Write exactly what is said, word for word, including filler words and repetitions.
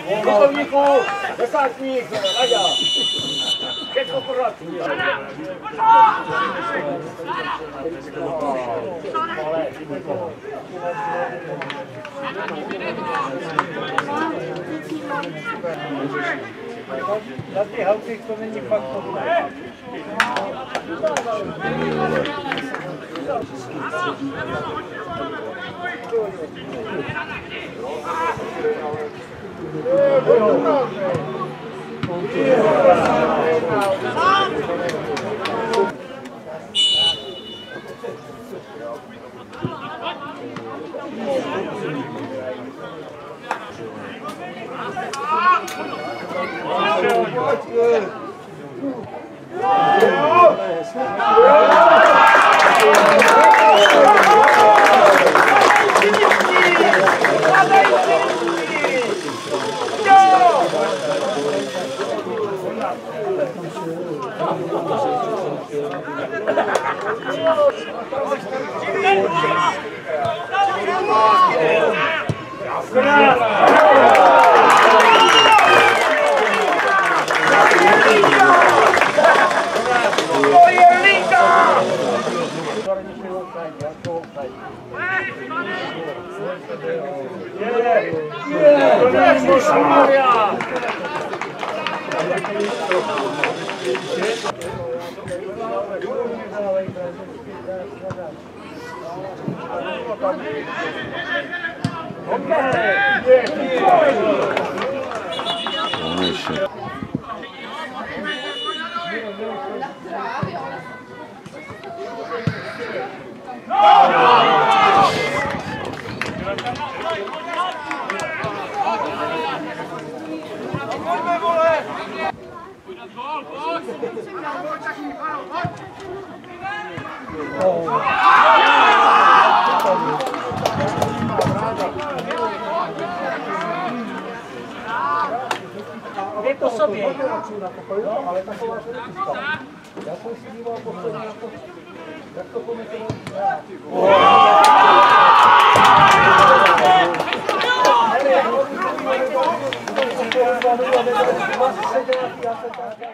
Plukovníku, desátník, Naďa. Všechno v pořádku. Na ty halky to není fakt podobné. Dej po sobě. Ale taková to nepustá. Já jsem si díval posledně na to, jak to komitoval. Já se